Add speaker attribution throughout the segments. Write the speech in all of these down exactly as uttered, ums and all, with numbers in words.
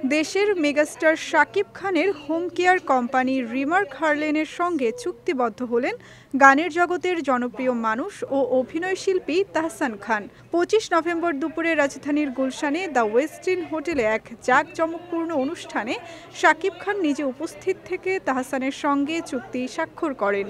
Speaker 1: দেশের মেগাস্টার শাকিব খানের home care company remark হার্লেনের সঙ্গে চুক্তিবদ্ধ হলেন গানের জগতের জনপ্রিয় মানুষ ও অভিনয়শিল্পী তাহসান খান। পঁচিশ নভেম্বর দুপুরে রাজধানীর গুলশানে দ্য ওয়েস্টিন হোটেলে এক জাঁকজমকপূর্ণ অনুষ্ঠানে শাকিব খান নিজে উপস্থিত থেকে তাহসানের সঙ্গে চুক্তি স্বাক্ষর করেন।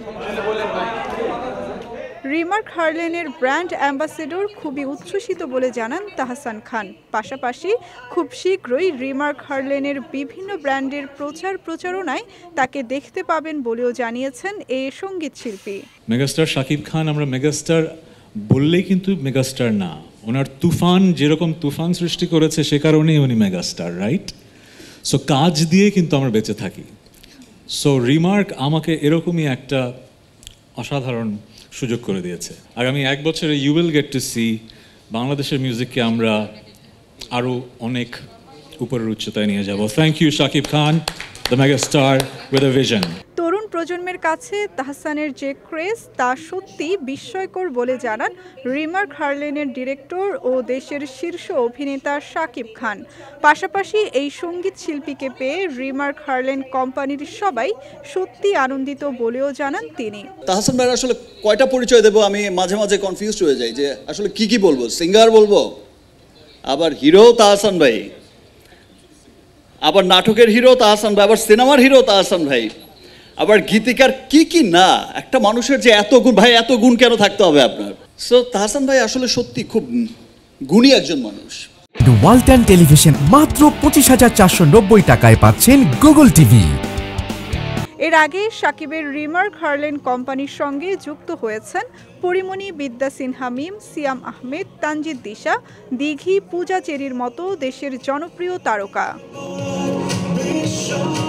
Speaker 1: রিমার্ক হার্লেনের ব্র্যান্ড অ্যাম্বাসেডর খুবই উচ্ছ্বসিত বলে জানান তাহসান খান। পাশাপাশি খুব শীঘ্রই রিমার্ক হার্লেনের বিভিন্ন ব্র্যান্ডের প্রচার প্রচারণায় তাকে দেখতে পাবেন বলেও জানিয়েছেন এই সঙ্গীত শিল্পী।
Speaker 2: মেগাস্টার শাকিব খান আমরা মেগাস্টার বললেই কিন্তু মেগাস্টার না, ওনার তুফান যেরকম তুফান সৃষ্টি করেছে সে কারণেই উনি মেগাস্টার, রাইট? সো কাজ দিয়ে কিন্তু আমরা বেঁচে থাকি। সো রিমার্ক আমাকে এরকমই একটা অসাধারণ সুযোগ করে দিয়েছে। আগামী এক বছরে you will get to see বাংলাদেশের মিউজিককে আমরা আরও অনেক উপরের উচ্চতায় নিয়ে যাব। Thank you Shakib Khan, the megastar with a vision.
Speaker 1: তরুণ প্রজন্মের কাছে তাহসানের যে ক্রেজ তা সত্যি বিস্ময়কর বলে জানান রিমার্ক হার্লেনের ডিরেক্টর ও দেশের শীর্ষ অভিনেতা শাকিব খান। পাশাপাশি এই সঙ্গীত শিল্পীকে পেয়ে রিমার্ক হার্লেন কোম্পানির সবাই সত্যি আনন্দিত বলেও জানান তিনি।
Speaker 3: তাহসান ভাইয়ের আসলে কয়টা পরিচয় দেবো আমি মাঝে মাঝে কনফিউজড হয়ে যাই যে আসলে কি কি বলবো। সিঙ্গার বলবো, আবার হিরো তাহসান ভাই, আবার নাটকের হিরো তাহসান ভাই, আবার সিনেমার হিরো তাহসান ভাই, আবার গীতিকার, কি কি না। একটা মানুষের যে এত গুণ, ভাই এত গুণ কেন থাকতে হবে আপনার? সো তাহসান ভাই আসলে সত্যি খুব গুণী একজন মানুষ।
Speaker 4: ওয়ালটন টেলিভিশন মাত্র পঁচিশ হাজার চারশো নব্বই টাকায় পাচ্ছেন গুগল টিভি।
Speaker 1: এর আগে শাকিবের রিমার্ক হার্লেন কোম্পানির সঙ্গে যুক্ত হয়েছেন পরিমণি, বিদ্যা সিনহা মিম, সিয়াম আহমেদ, তানজিদ দিশা, দিঘি, পূজা চেরির মতো দেশের জনপ্রিয় তারকা।